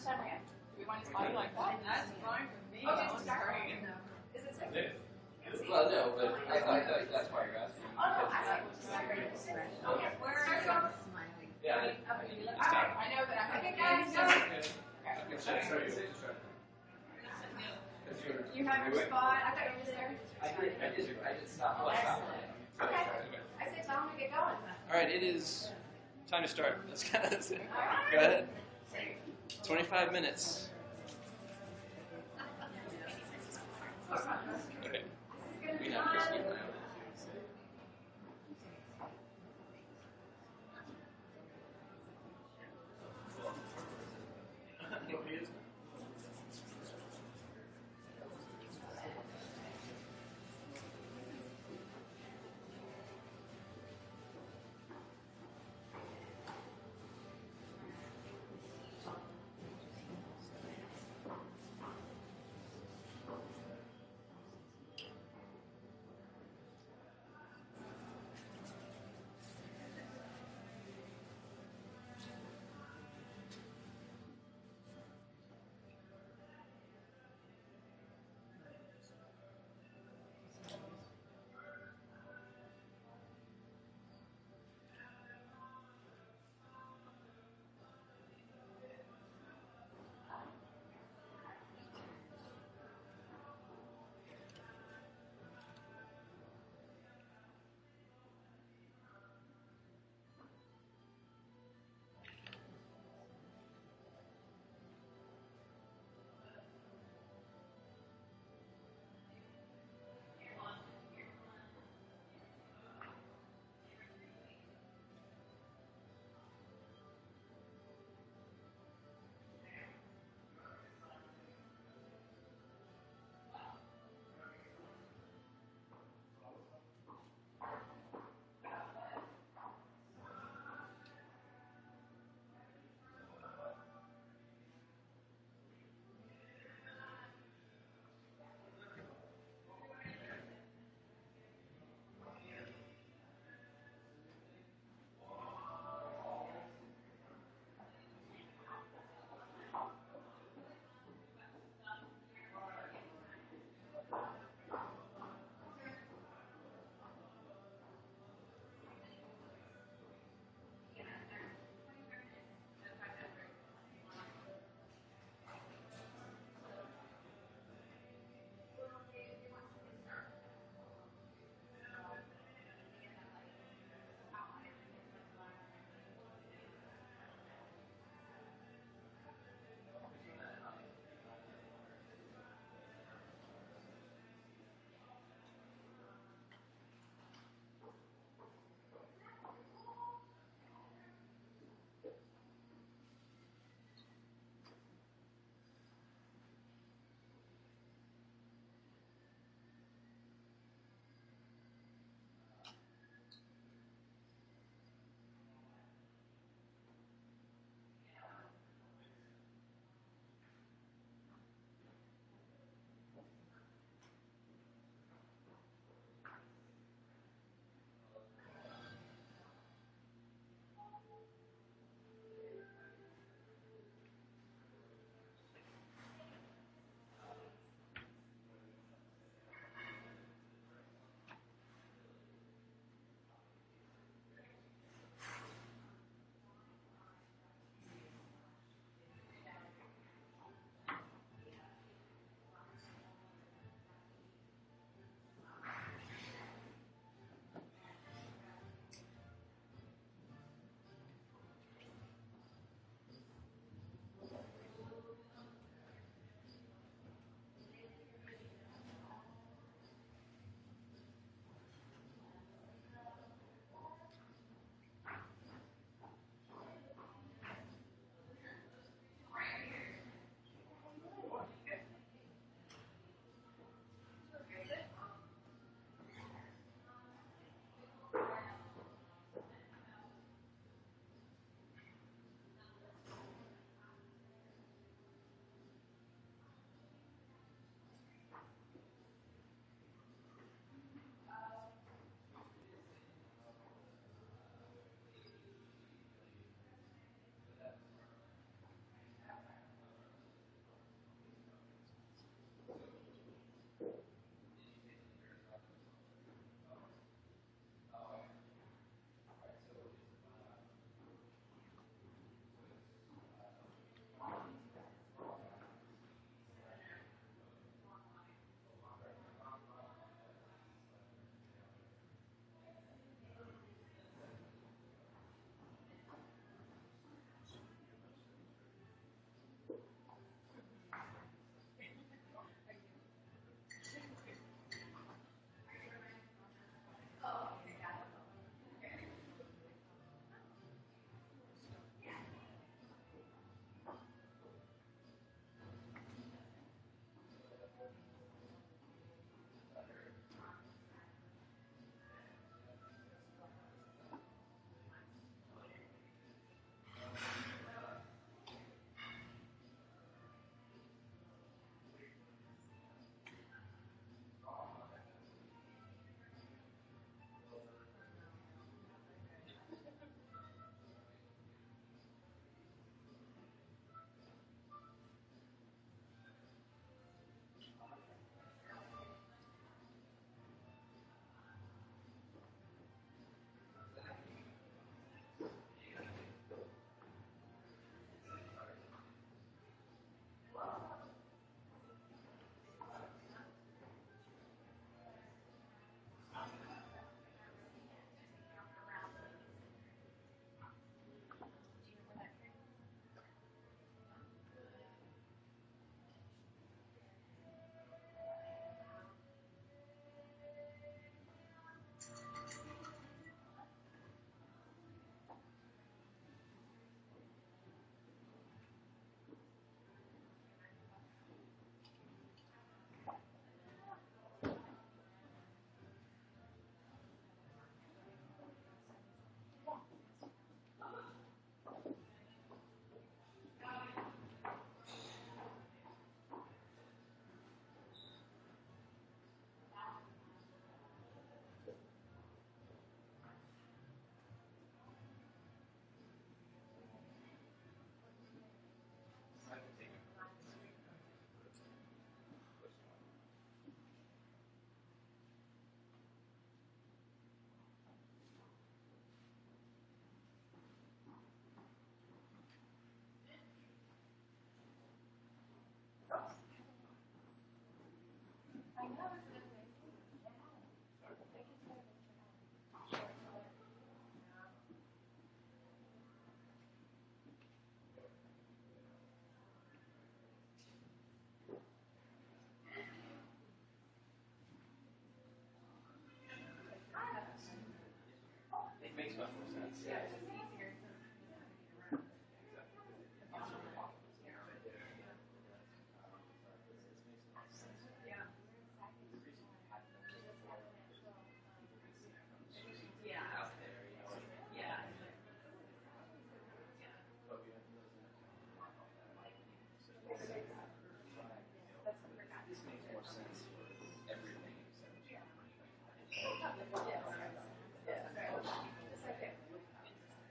much time we have? Do we want his body like that? That's fine with me. Oh, just start. Is it safe? Well, no, but I thought that's why you're asking. Oh, no, I thought it was just separate. Okay, where are you? Yeah. I know that I'm. Okay, guys, go. You have your spot. I thought you were just there. I did stop. Okay. I said tell him to get going. All right, it is time to start. Let's go. Go ahead. 25 minutes. Okay. We have Christy now. makes much more sense. Yeah, it's just easier. Yeah. Yeah. Out there, you know. Yeah. This makes more sense for everything except Yes. Yes. It's okay.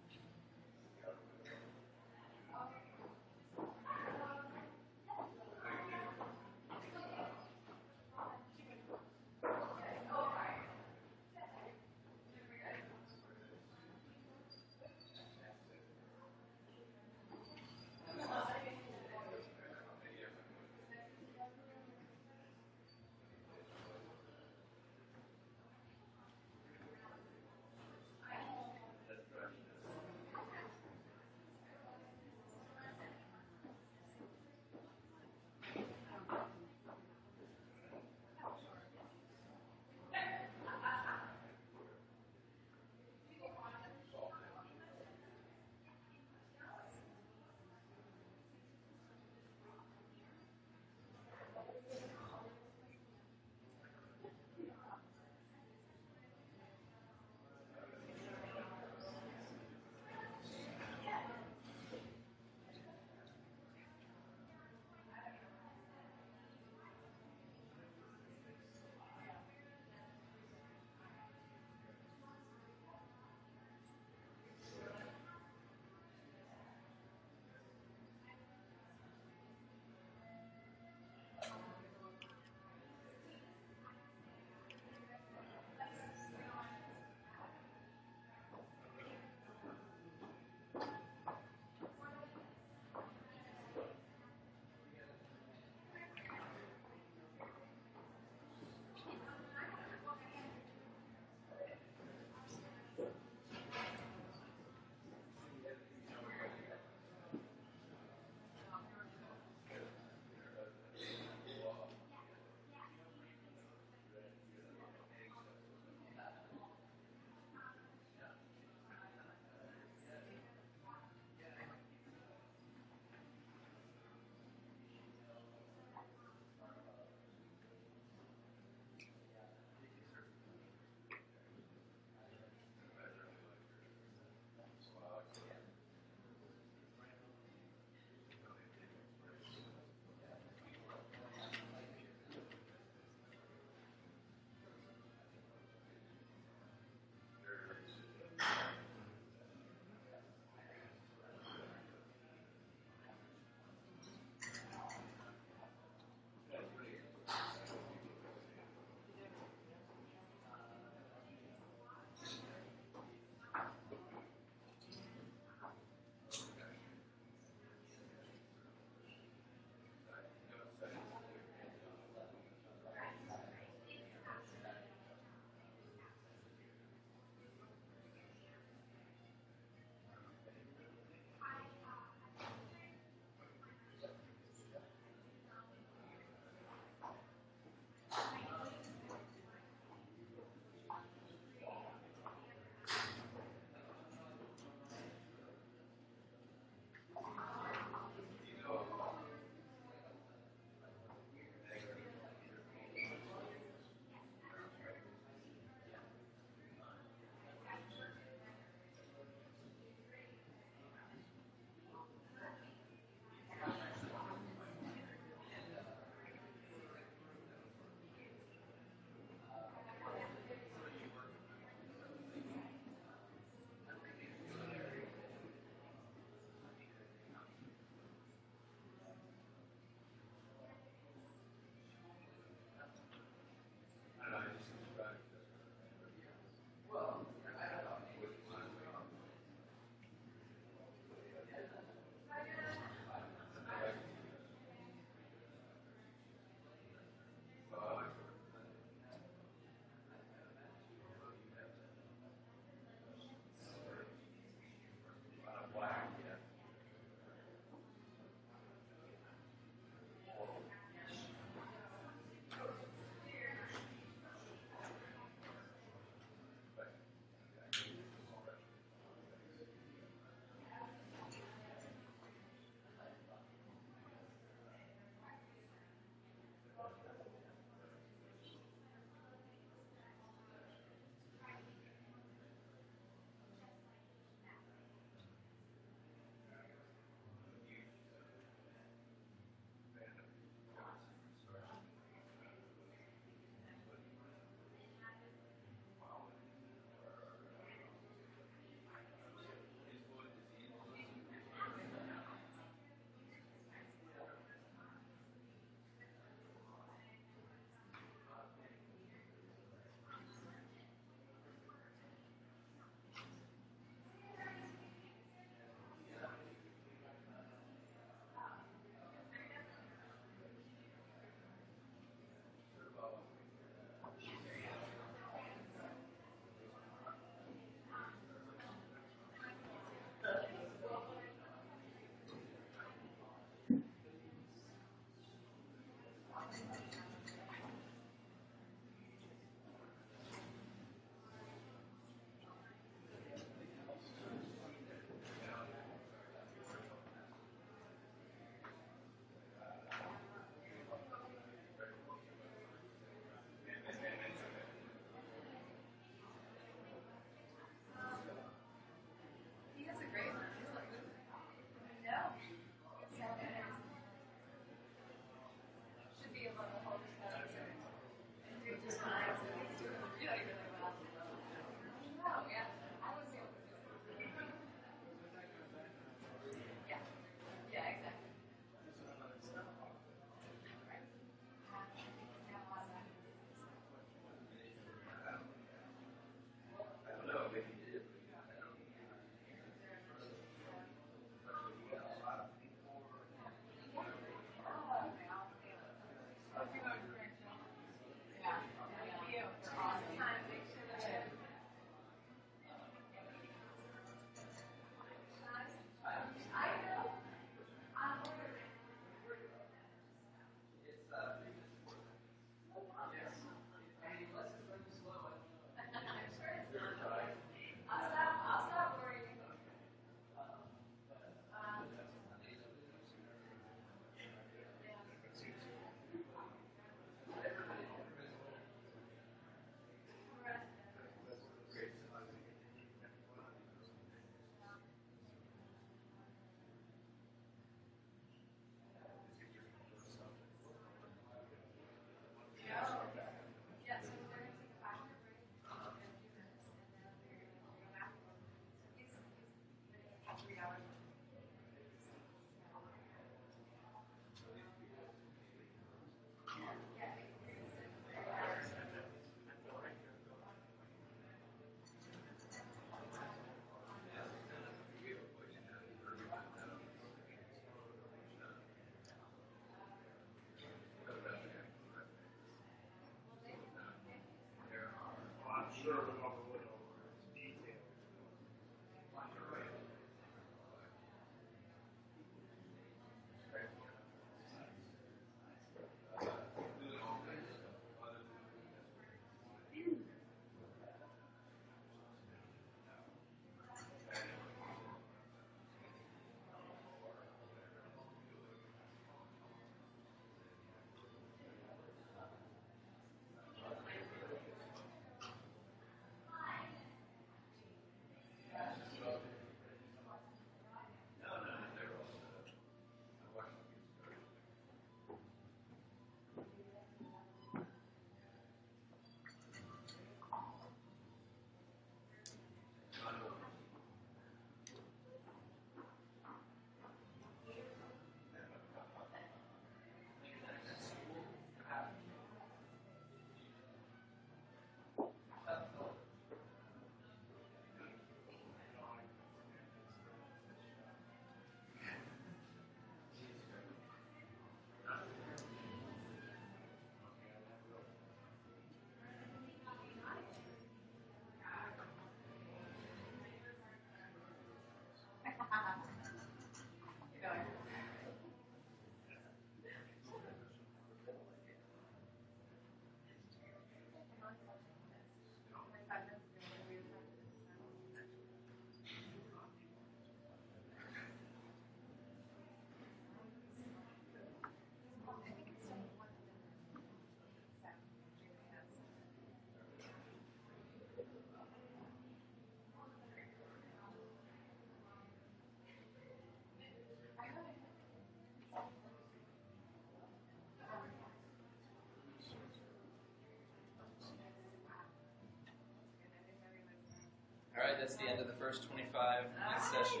that's the end of the first 25-minute session.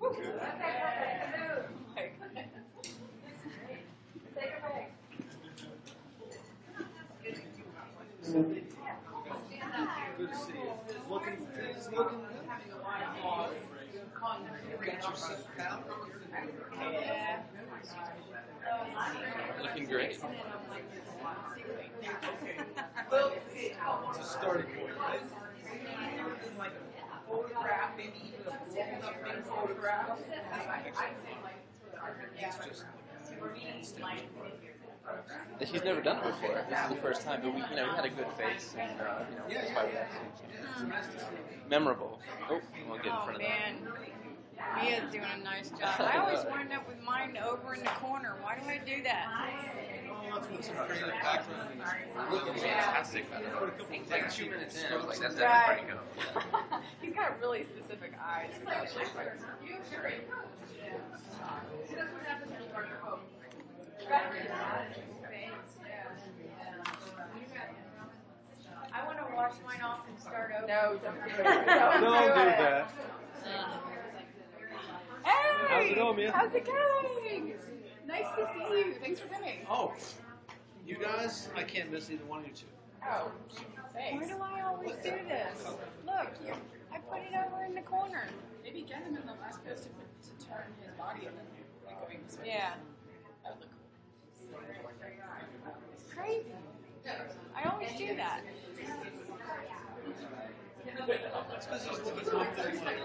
Good to see you. It's looking good. You got yourself out. Looking great. Well, it's a starting point, right? Like a photograph, maybe even a blown up big photograph. It's just He's never done it before. This is the first time, but he had a good face, and that's why we asked him. Memorable. Oh, we'll get in front of that. Man, Mia's doing a nice job. I always wind up with mine over in the corner. Why do I do that? that's what's in the background. Looking fantastic. Like 2 minutes in, I was like, that's Right. pretty good. He's got really specific eyes. I want to wash mine off and start over. No, don't do it. Don't do that. Hey! How's it going, Mia? How's it going? Nice to see you. Thanks for coming. Oh, you guys, I can't miss either one of you two. Oh, thanks. Why do I always do this? Look, I put it over in the corner. Maybe get him in the last post to turn his body and then going this way. Yeah. That would look cool. Crazy. I always do that. It's because he's looking for things like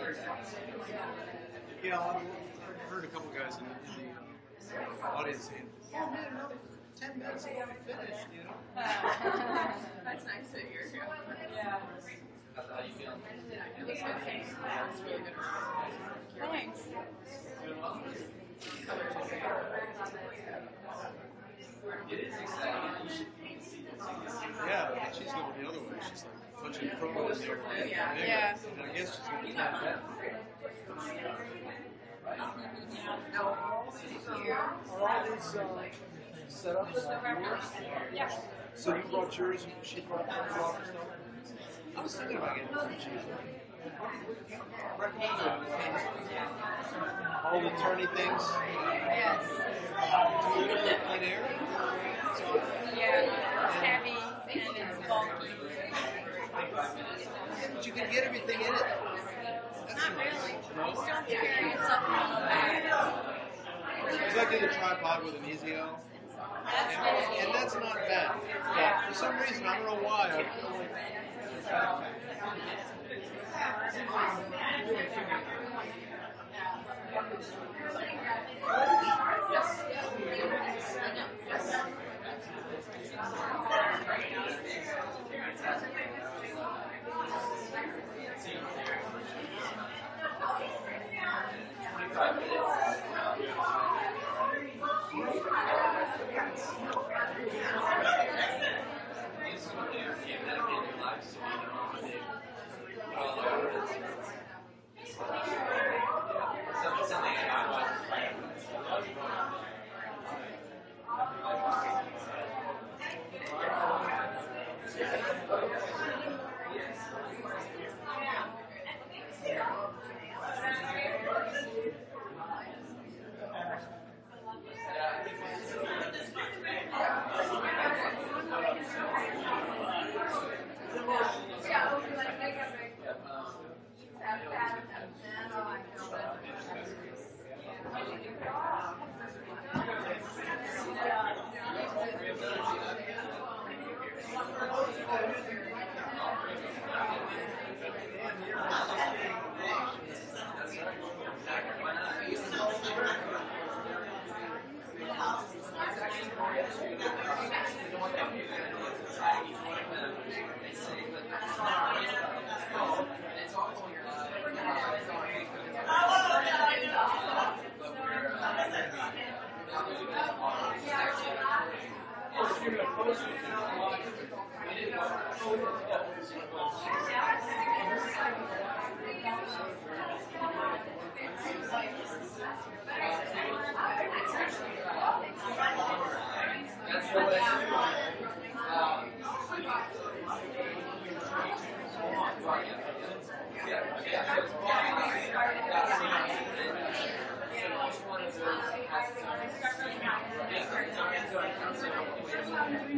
I've heard a couple guys in the audience saying, "Oh man, another 10 minutes and we'll finish," you know. That's nice that you're here. Yeah. How you feeling? It looks good. It's really good. Thanks. It is exciting. Yeah, but she's going the other way. She's like a bunch of promos there. Yeah. And I guess she's going to be kind of bad. Are all these setups yours? Yeah. So you brought yours and she brought herself? I was thinking about getting some cheese. All the turny things. Yes. Do you live in plein air? Yeah. It's heavy and it's bulky. But you can get everything in it. Not really. No? You still have to carry yourself on the back. Because I did a tripod with an Ezio. That's good. And that's not bad. Yeah. For some reason, I don't know why, I feel like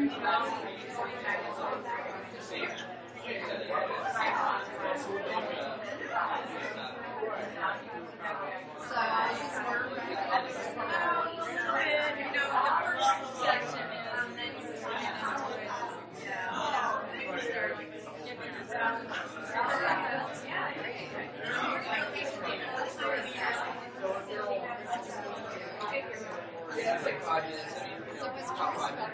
So is this work? The first section is, and then you get into it. We can start like skipping this out. Yeah, it's like 5 minutes. So it's curious about the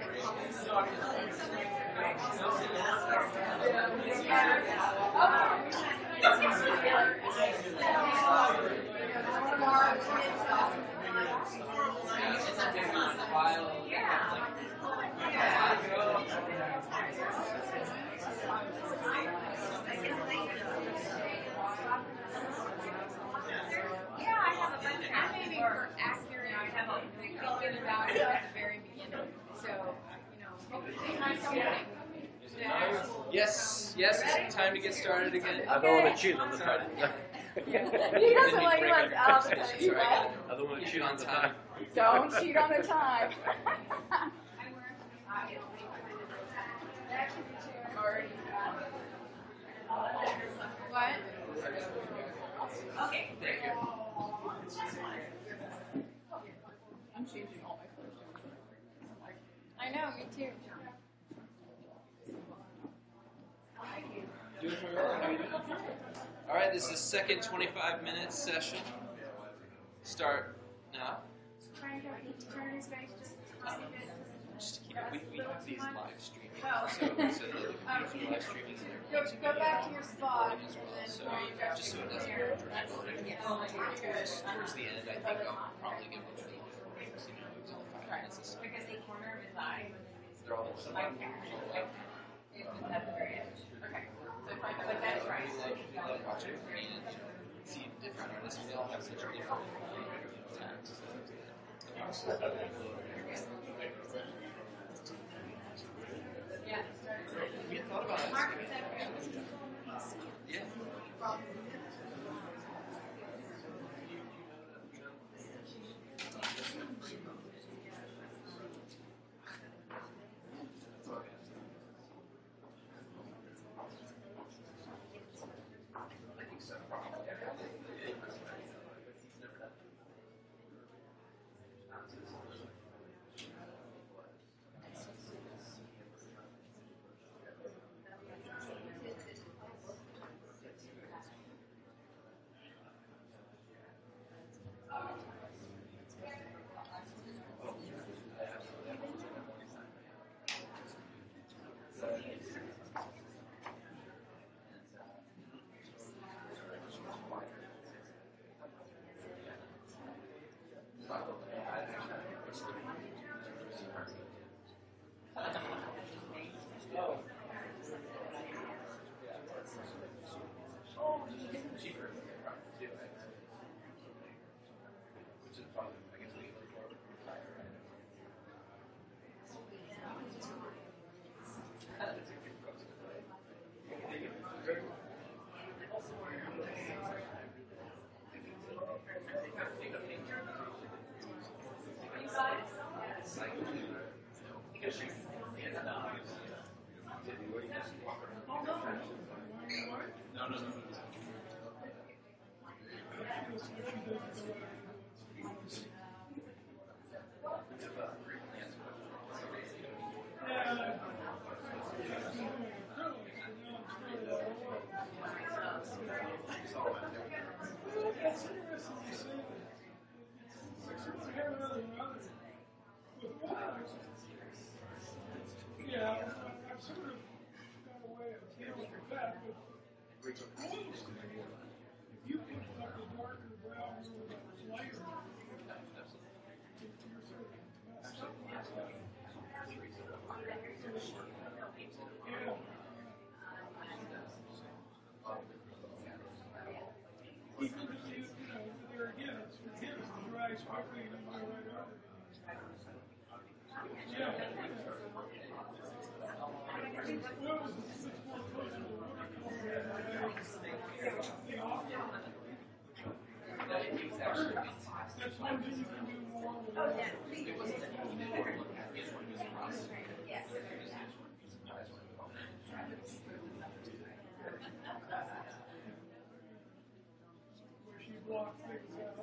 I may be more accurate thinking about it at the very beginning. So, hopefully something. Yes, it's time to get started again. I don't want to cheat on the time. He doesn't like us out to tell you Right. what. I don't want to cheat on the time. Don't cheat on the time. What? Okay. I'm changing all my clothes. I know, me too. Doing very well. How are you doing? All right, this is the second 25-minute session. Start now. Just to keep it. We have these live streaming, so the live streaming. Go back to your spot. So just so it doesn't towards the end, I think I'll probably give it a little moves in the 5 minutes or so. Because the corner of his eye. They're all the Like, at the very edge. Okay. So if I go like that, it's right. We love watching Korean and see different artists. They all have such different tags. Yeah. We had thought about it. Yeah. block things out.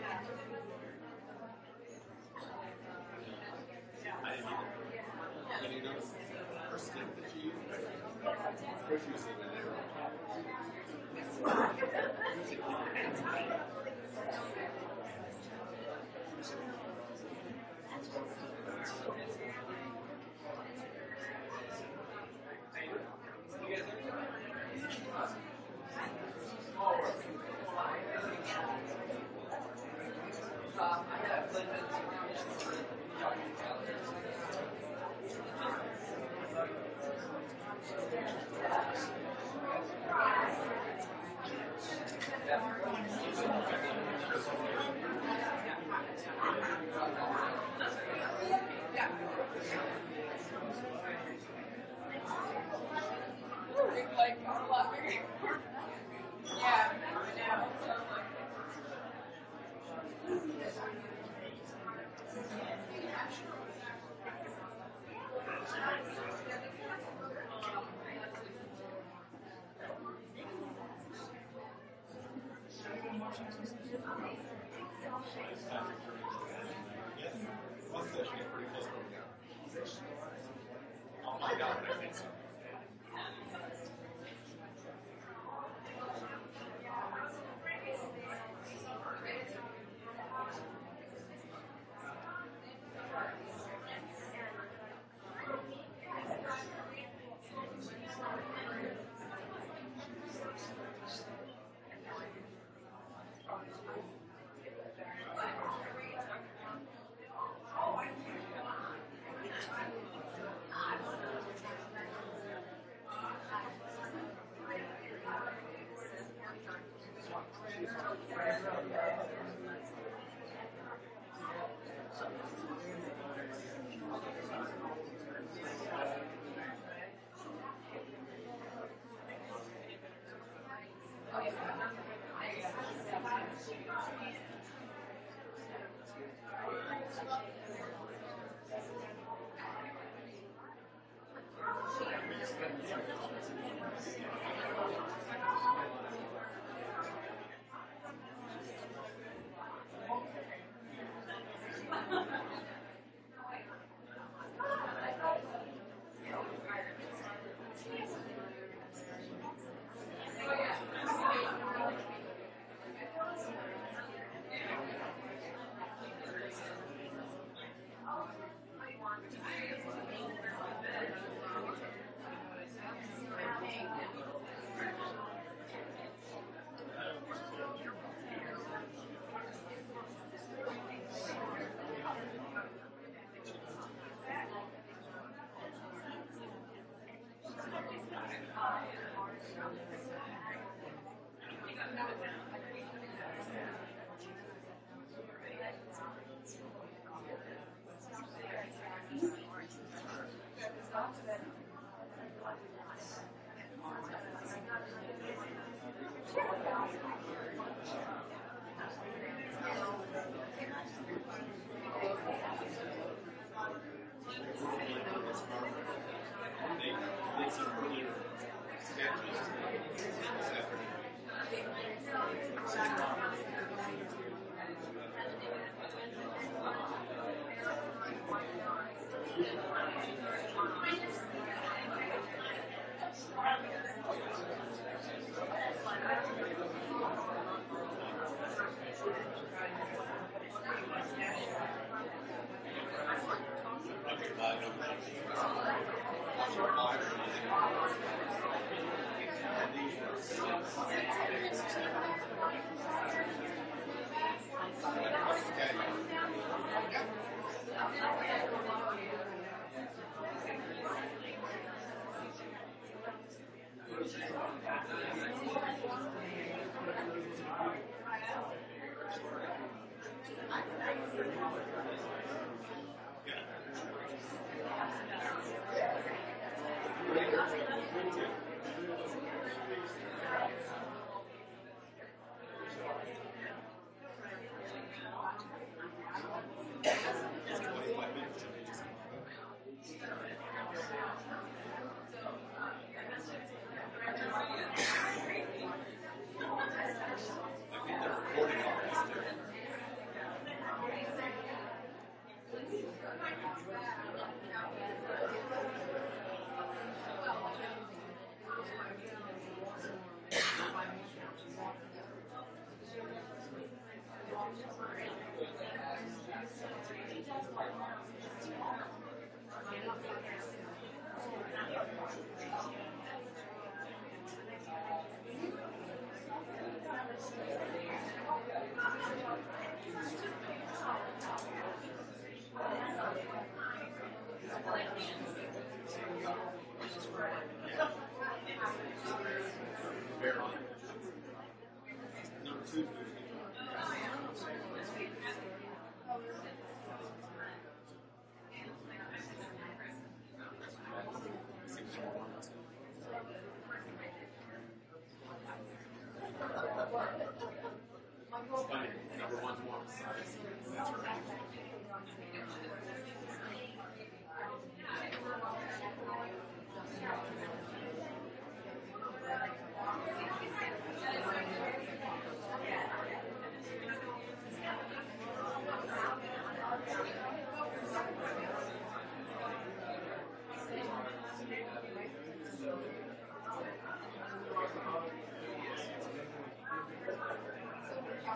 I didn't either. And you notice her stick that she used? First she was in there. Like, a lot bigger. Yeah, yeah. Yes. Well, so she gets pretty close to going down. I'll find out, but I think so. They did some earlier sketches this afternoon. I think they're recording all this too.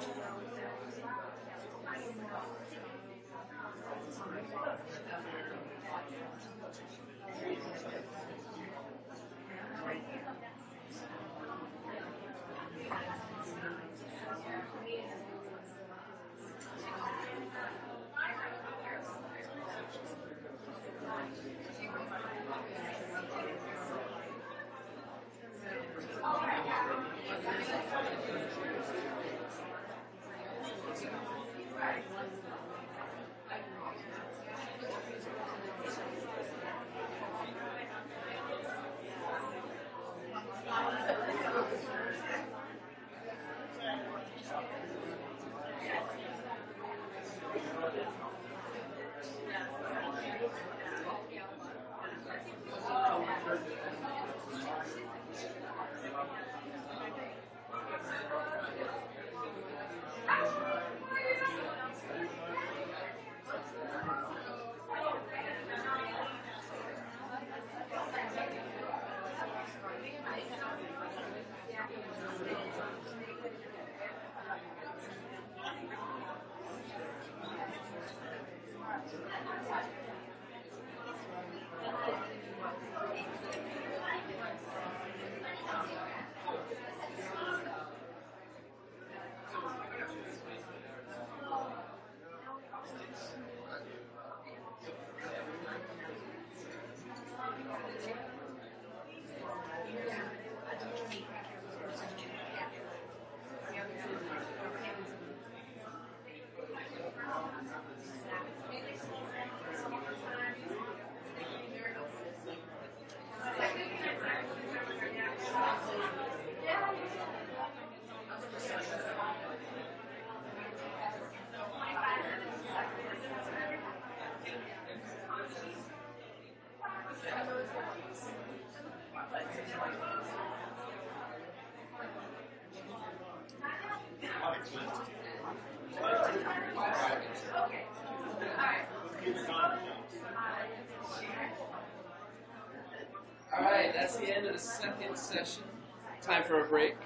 All right, that's the end of the second session. Time for a break.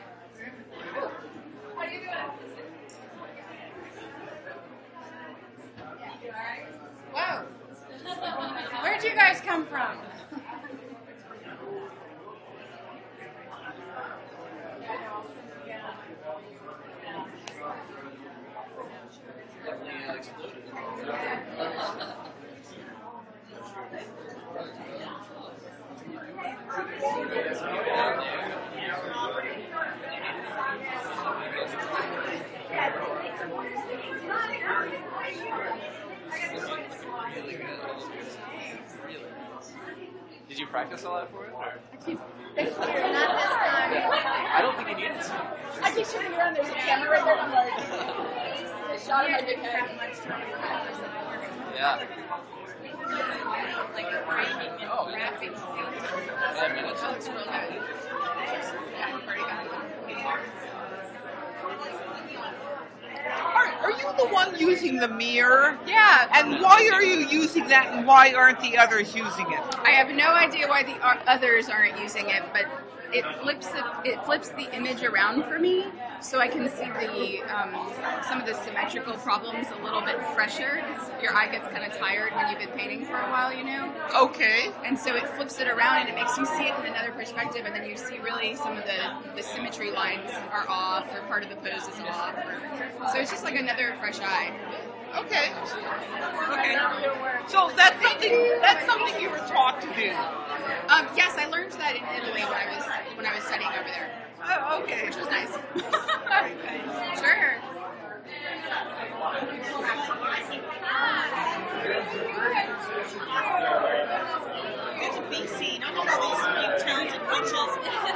Whoa. Where'd you guys come from? Definitely exploded. Did you practice a lot for it? Or? This year, not this time. I don't think you needed to. I keep turning around, there's a camera right there, I'm like, a shot of my big head. Yeah. Like writing and Oh, yeah. rapping. I mean, it's It's real good. Yeah, we're pretty good. Are you the one using the mirror? Yeah. And why are you using that, and why aren't the others using it? I have no idea why the others aren't using it, but it flips the image around for me, so I can see the some of the symmetrical problems a little bit fresher. 'Cause your eye gets kind of tired when you've been painting for a while, you know. Okay. And so it flips it around and it makes you see it in another perspective, and then you see really some of the symmetry lines are off, or part of the pose is off. So it's just like another fresh eye. Okay. Okay. So that's something you were taught to do. Yes, I learned that in Italy when I was studying over there, Oh, okay. which was nice. Sure. Good to be seen. I don't know these big turns and punches.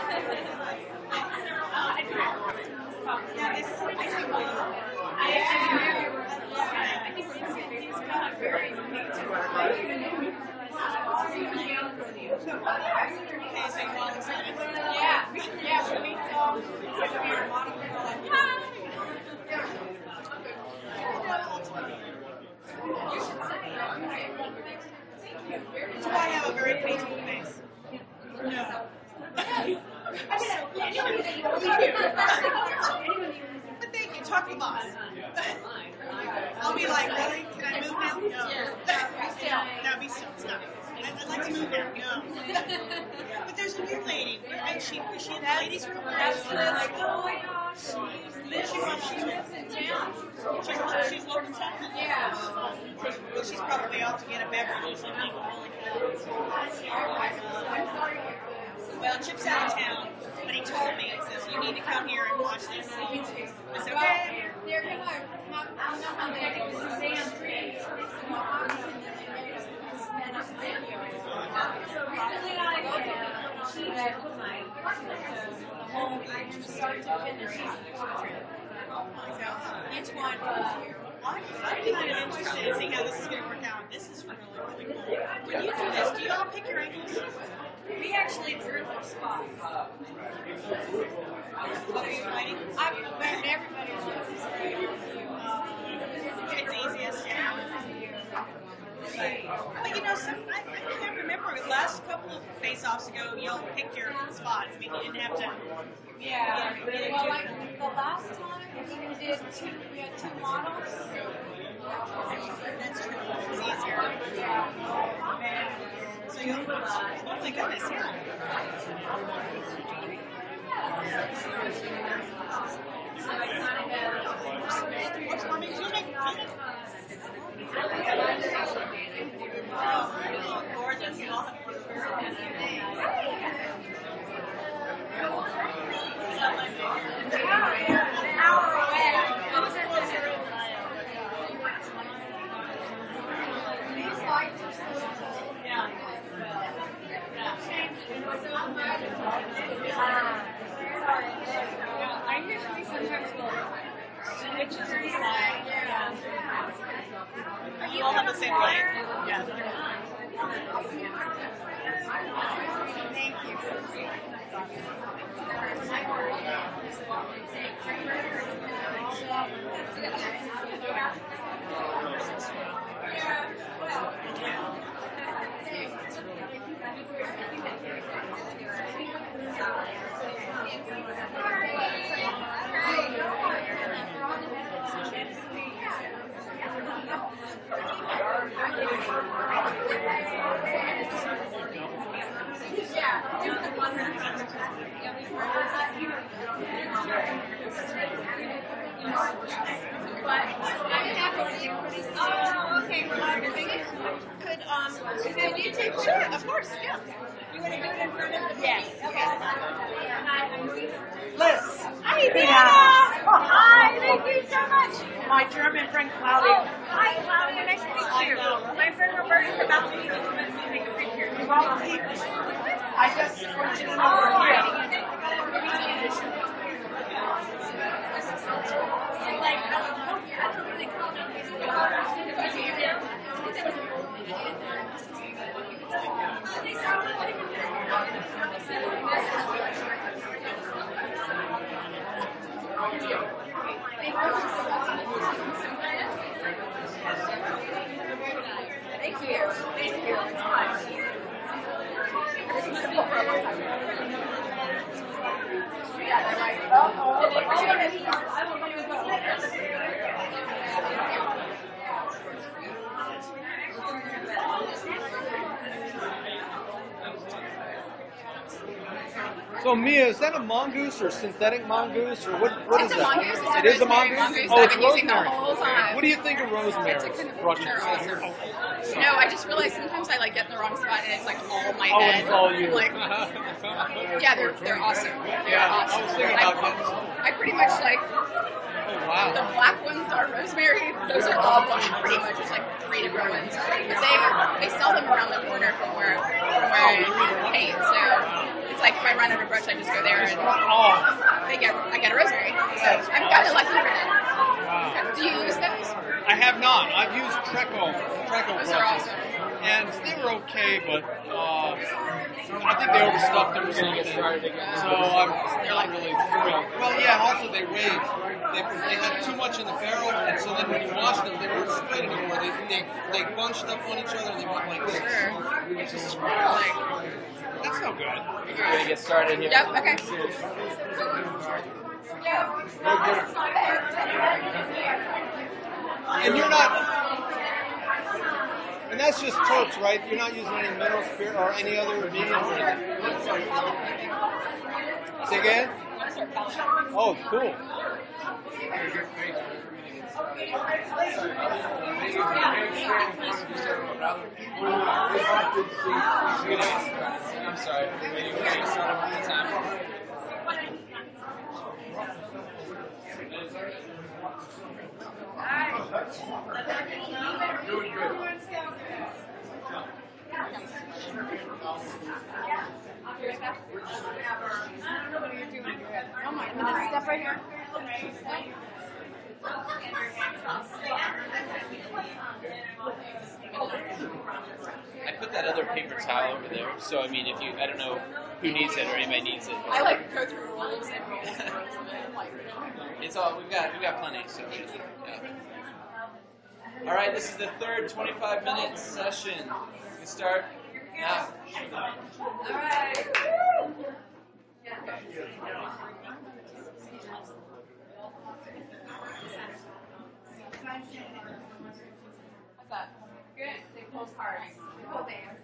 Now this is Do I have a very pasty face? No. But thank you. Talk talk to the boss. I'll be like, really? Can I move now? No. Be still. No, be still. Stop. I'd like to move now. No. But there's a weird lady. Was she in the ladies' room? That's oh my gosh. She lives in town. She's local town? Yeah. Well, she's probably out to get a beverage or something. Holy cow. Well, Chip's out of town, but he told me, he says, you need to come here and watch this. I said, okay. They're going to have, you know how they do Suzanne Tree. So recently I go there, she put my the whole start to finish. Each one I'm kind of interested in seeing how this is going to work out. This is really, really cool. When you do this, do you all pick your angles? we actually drew their spots. What are you fighting? Everybody loves It's easiest, yeah. But you know, I can't remember. The last couple of face-offs ago, you all picked your spots. I mean, you didn't have to. Yeah. Well, like the last time we had two models. That's true. It's easier. Yeah. So you. Oh my goodness, yeah. What's for me? Oh, gorgeous. You all have An hour away. These lights are so cool. yeah. I usually sometimes will switch to the side. Yeah. You all have the same light. Yeah. Thank you. Oh, okay. Could you take? Sure, of course. Yeah. You want to do it in front of? Yes. Okay. Liz. Hi, Diana. Hi, thank you so much. My German friend Claudia. Hi, Claudia. Nice to meet you. My friend Roberta's about to meet you. Let's take a picture. Well, I just want you to know we're here. Thank you. Thank you. It's fun. So Mia, is that a mongoose or synthetic mongoose or what is It's a that? mongoose. It's It is a rosemary mongoose? mongoose. Oh, I've it's been using the rosemary. whole time. What do you think of rosemary? It's a converter Russian. also. No, I just realized sometimes I like get in the wrong spot and it's like all my Oh, head. it's all you. Like, yeah, they're awesome. They're Yeah, awesome. I was thinking about getting some. I pretty much like Oh, wow. the black ones are rosemary. Those are all one pretty much. There's like 3 different ones. But they sell them around the corner from where I paint. So it's like if I run out of brush, I just go there and I get a rosemary. So I'm kind of lucky for that. Wow. Do you use those? I have not. I've used Treco Those are brushes. awesome. And they were okay, but I think they overstuffed them or something. So I'm not really thrilled. Well, yeah, and also they weighed. They had too much in the barrel, and so then when you washed them, they weren't straight anymore. They bunched up on each other and they went like this. Sure. It's a swirl. That's no good. We're gonna get started here. Yep. Okay. And you're not, and that's just Terps, right? You're not using any mineral spirit or any other mediums or anything. Say again? Oh, cool. I'm sorry. Waiting for you to start one more time. Doing good. Oh my goodness, step right here. I put that other paper towel over there, so I mean, if you, I don't know who needs it or anybody needs it. I like go through rolls and rolls and like. It's all we've got plenty. So, yeah. All right, this is the third 25-minute session. We start now. All right. What's that? Good. They pull cards. They pull bands.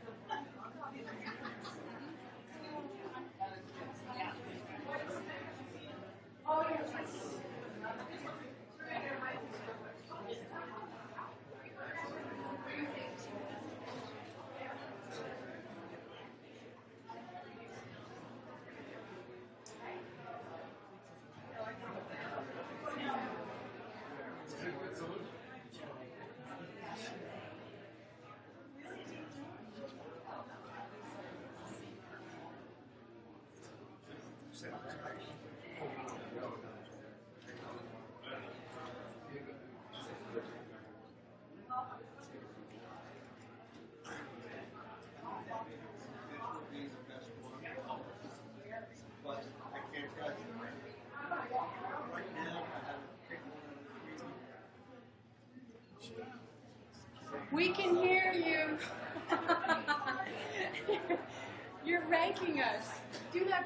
But I can't tell you. Right now, I haven't picked one of the three. We can hear you. You're ranking us. Do that.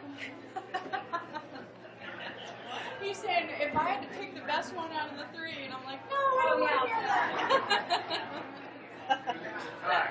He's saying if I had to pick the best one out of the three, and I'm like, no, I don't want to hear that. All right.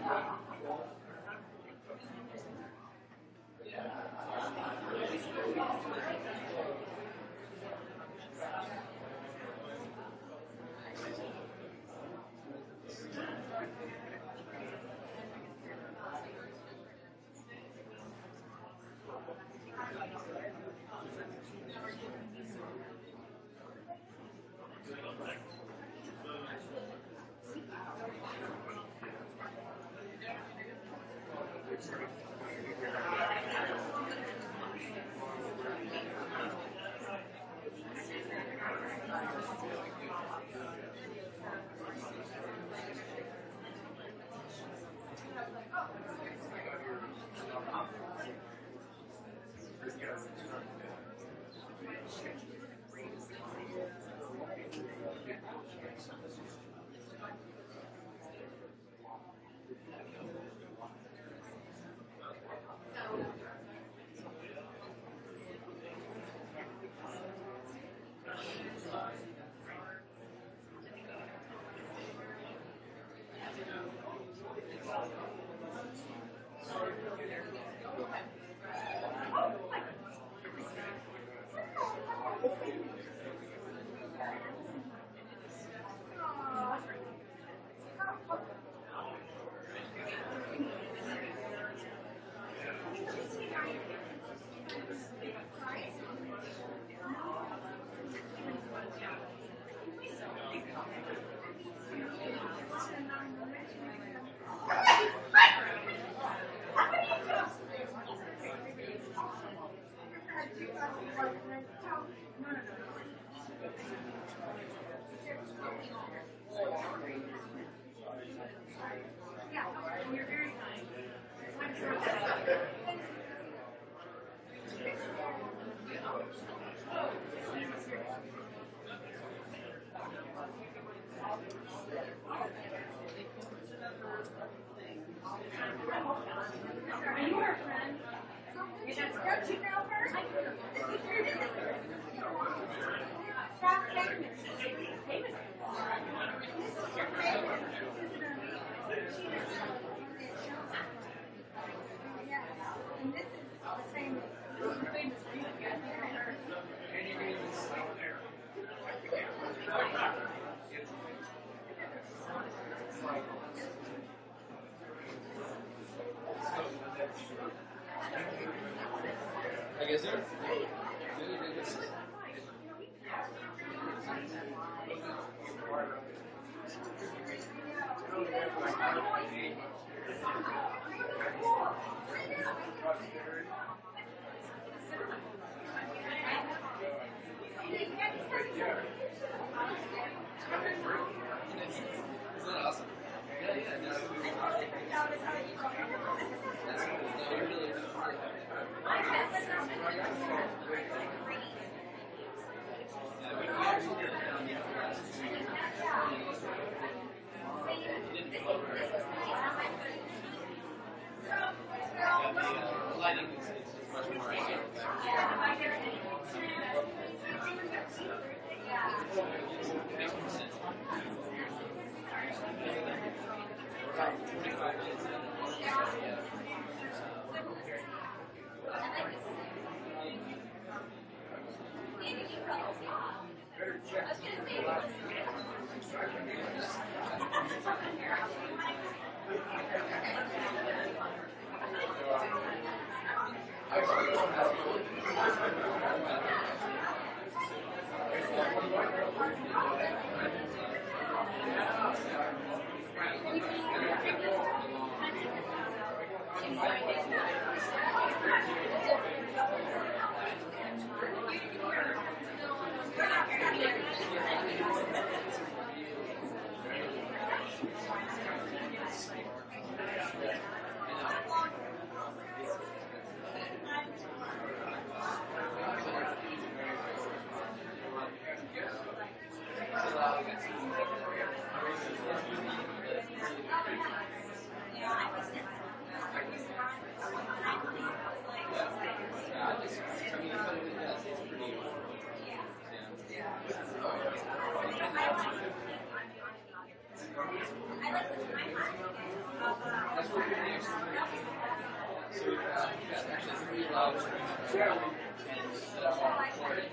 I guess so. Isn't that awesome? Yeah, yeah. That's really lighting is much more ideal. Makes more sense. 45 minutes. That's what we're used to. So we've got actually 3 lobs and set up all recording.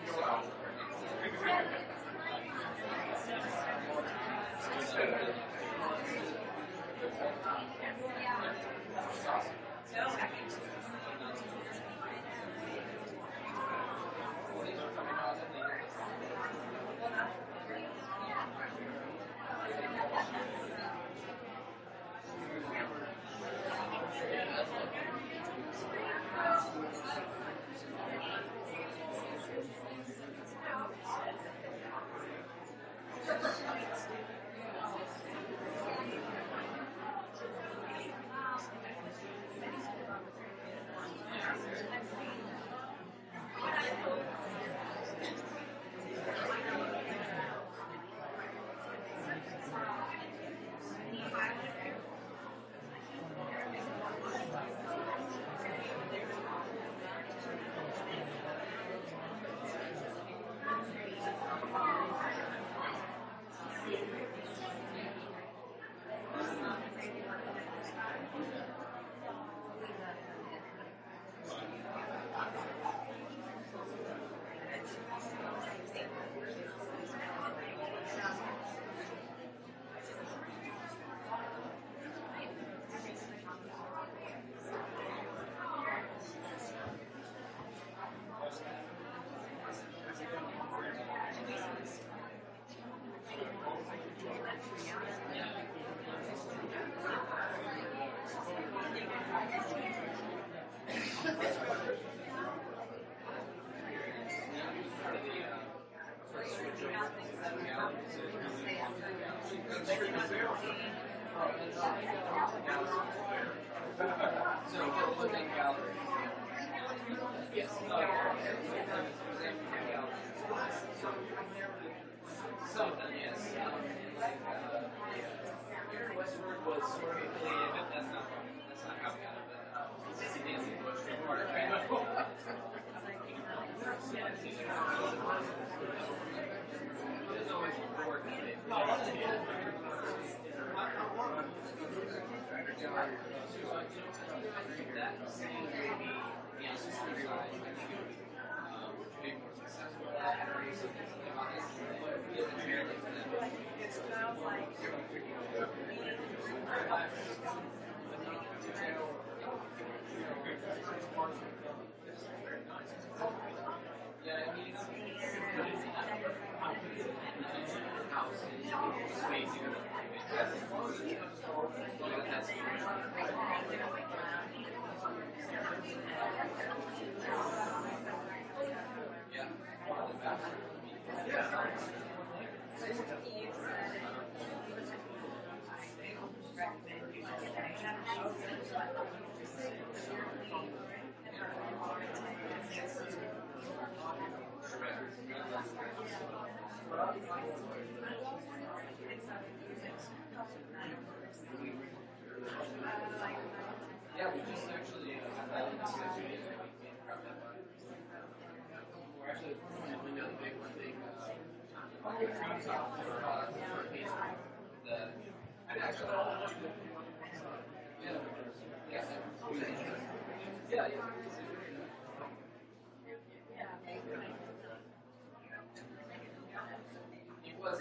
Yeah, we just actually we're actually another big one thing. And actually, yeah. It was,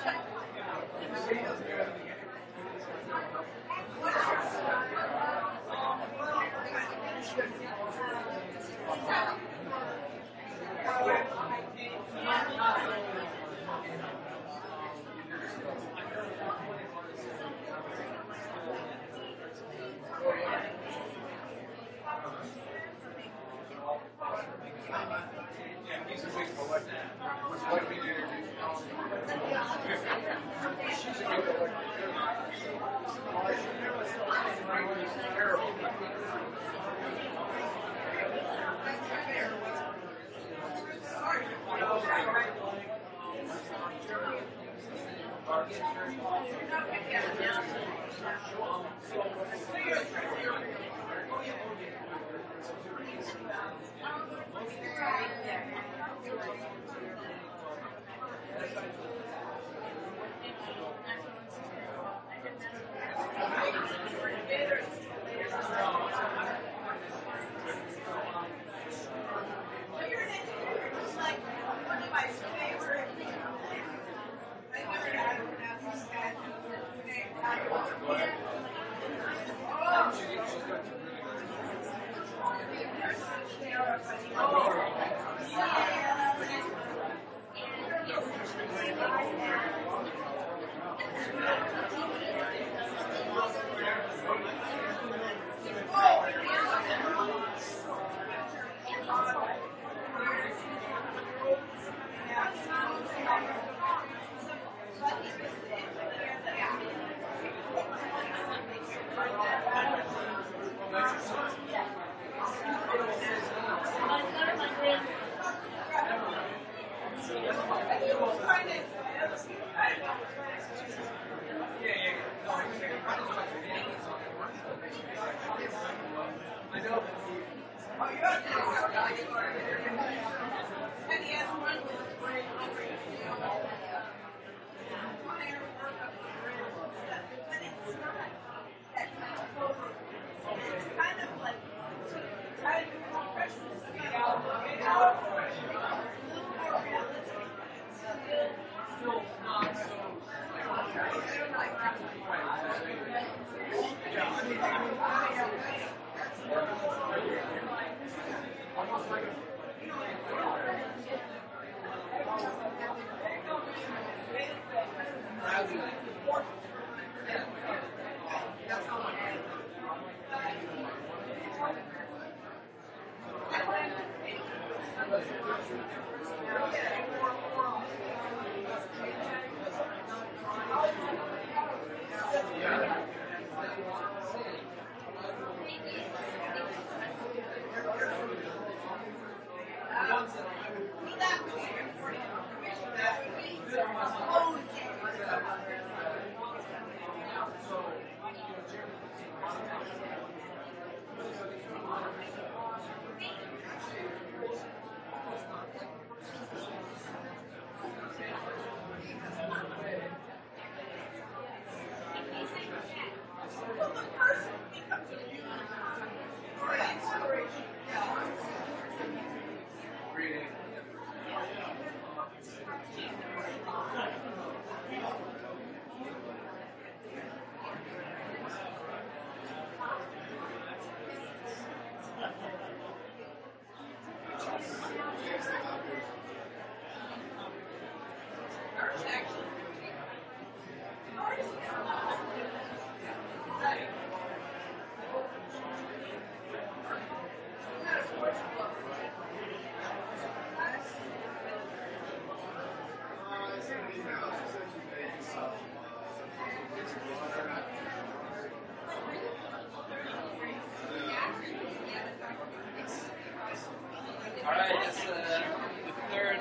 All right, that's the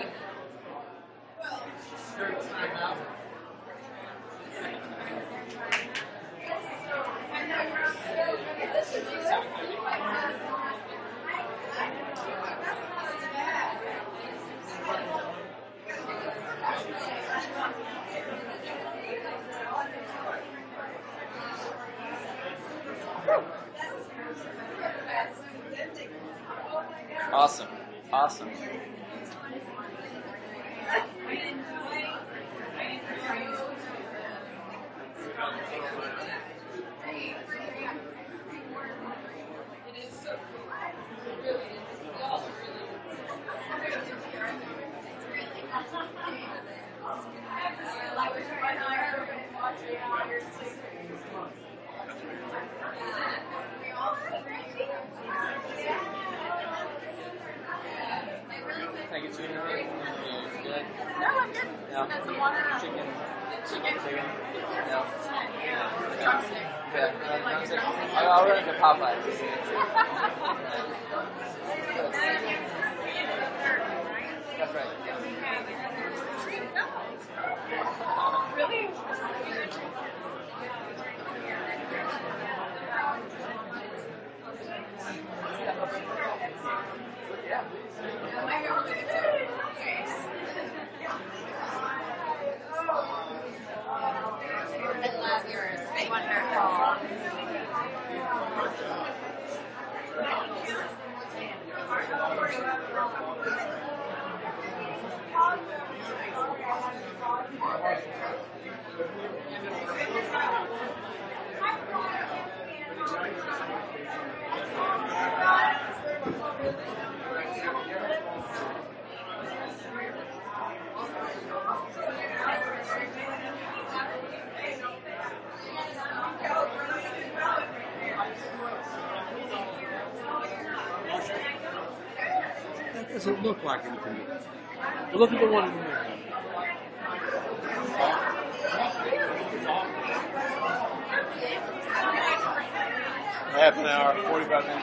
third timeout. Awesome. Awesome. Can I get you anything? You good? No, I'm good. No. Got some water. Chicken. Chicken. No. Drumstick. Okay. Drumstick. I'll run into Popeyes. That's right. Really? Yeah. I love yours. Wonderful. That doesn't look like anything. Look at the one in the middle. Half an hour, 45 minutes.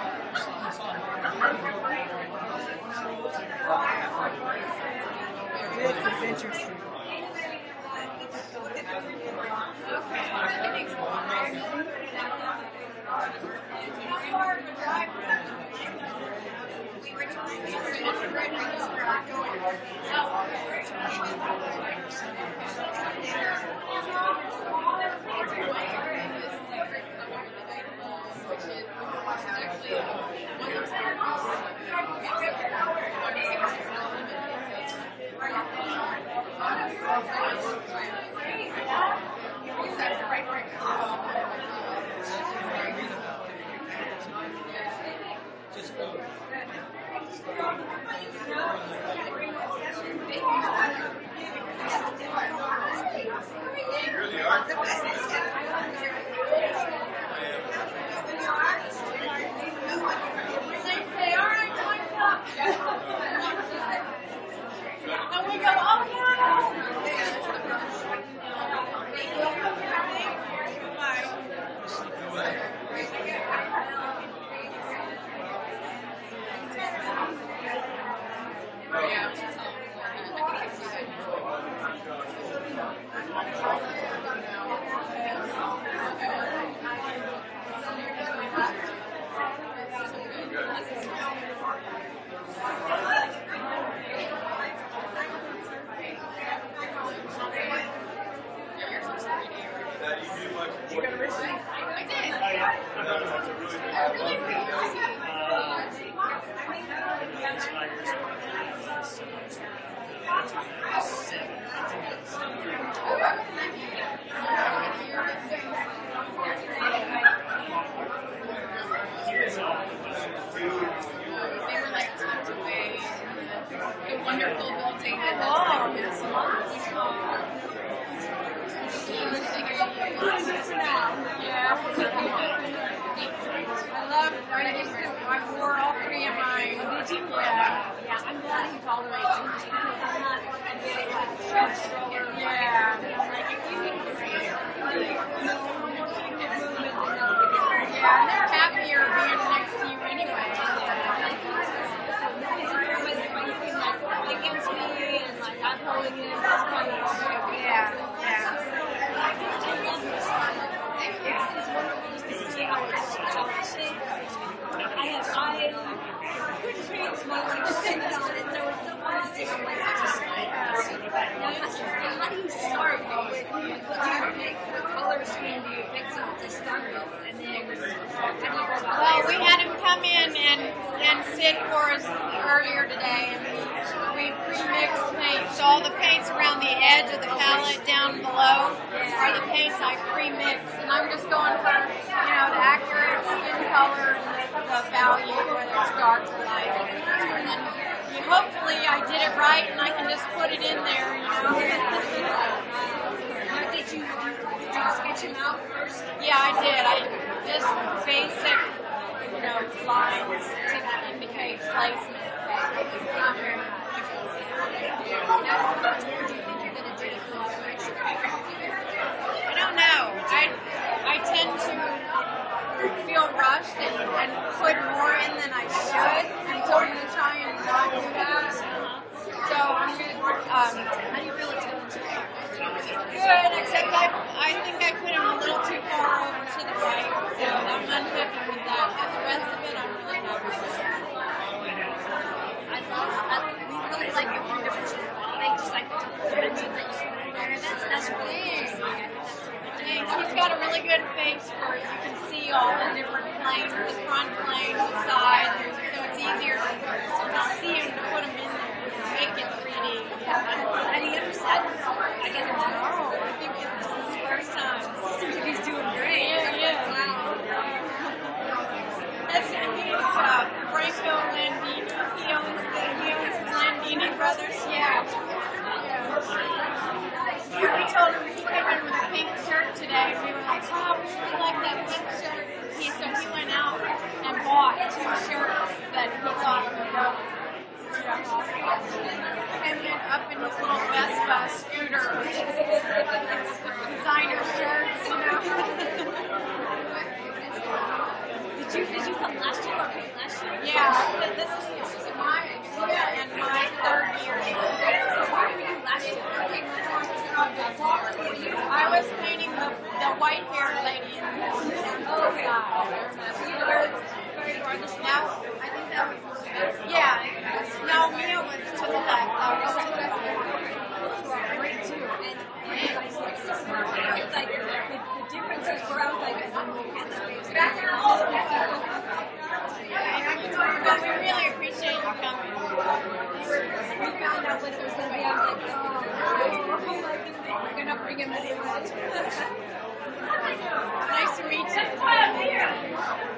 Wonderful building that I wore all three of mine. Yeah, I'm glad he tolerates it. Yeah. Yeah, and they're happier being next to you anyway. Against me and like I'm holding him. That's kind of It's wonderful just to see how it's challenging. I couldn't change my like depended on it, so it's so fun to see how how do you start with do you pick what color scheme do you pick to start with, and then how do you go about Well, we had him come in and and Sid for us earlier today, and we pre-mixed paints. So all the paints around the edge of the palette down below are the paints I pre-mixed, and I'm just going for, the accurate skin color and the value, whether it's dark or light. And then hopefully I did it right, and I can just put it in there, Did you sketch him out first? Yeah, I did. I just basic, lines to indicate placement. Not very much. I don't know. I tend to feel rushed and put more in than I should, and so I'm going to try and not do that. So I'm going to, how do you feel it's going to turn? Good, except I think I put him a little too far over to the right, so I'm unhappy with that. But the rest of it, I'm really happy with. We really like the wonderful they just like the dimension that you put in there. That's really interesting. Thanks. He's got a really good face for it. You can see all the different planes, the front plane, the side, so it's easier to see him to put him in there and make it 3D. Any other sets? I guess No, I think it's his first time. seems like he's doing great. Yeah. Wow. That's he's Franco Landini. He owns Landini Brothers. Yeah. We told him he came in with a pink shirt today. We were like, oh, we really like that pink shirt. So he went out and bought 2 shirts that he thought were good. And then up in his little Vespa scooter, designer shirts, Did you come last year or paint last year? Yeah, this is my and my 3rd year. So what did we do last year? I was painting the white-haired lady in the side. So you were very farthest now? I think that was, no, Mia was to the left. I was to the left. Great too. And it's like the differences where I was like, But we really appreciate you coming. we found out what there was going to be. I was like, oh, we're going to bring him in. Nice to meet you.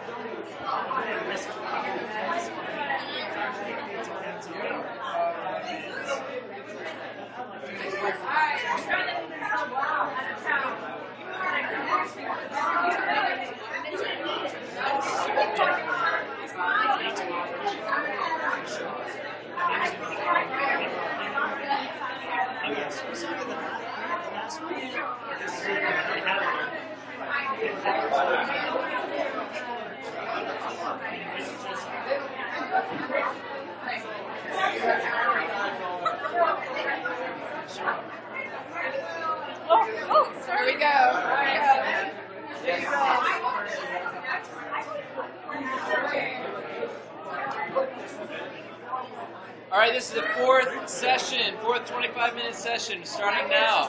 Here we go. All right, this is the 4th session, 4th 25-minute session, starting now.